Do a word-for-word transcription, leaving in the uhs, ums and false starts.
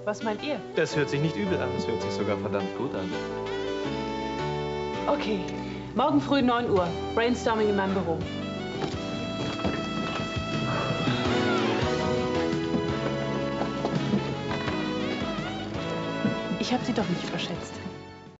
Was meint ihr? Das hört sich nicht übel an. Das hört sich sogar verdammt gut an. Okay. Morgen früh neun Uhr. Brainstorming in meinem Büro. Ich habe Sie doch nicht verschätzt.